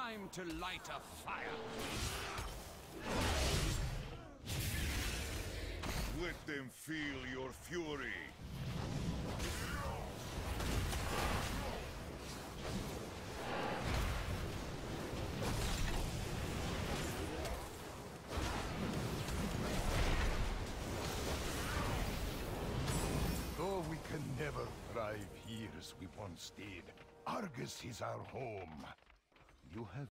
Time to light a fire. Let them feel your fury. Though we can never thrive here as we once did, Argus is our home. You have